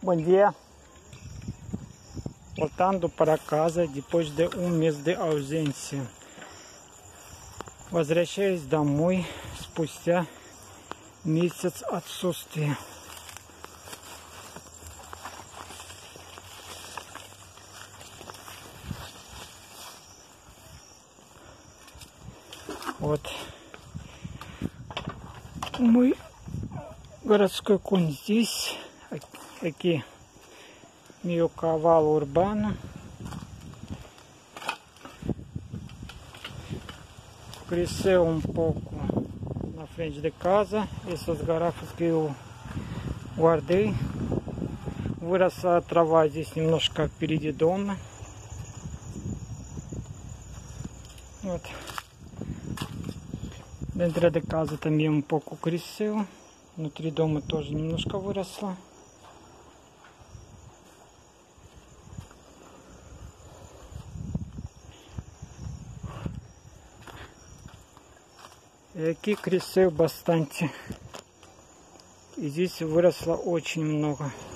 Bom dia. Voltando para casa depois de mês de ausência. Возвращаюсь домой спустя месяц отсутствия. Вот мой городской конь здесь. Aqui meu cavalo urbano. Cresceu um pouco na frente de casa. Essas garrafas que eu guardei. Выросла трава здесь немножко впереди дома. Вот. Dentro de casa também um pouco cresceu. Внутри дома тоже немножко выросла. И aqui cresceu bastante. И здесь выросло очень много.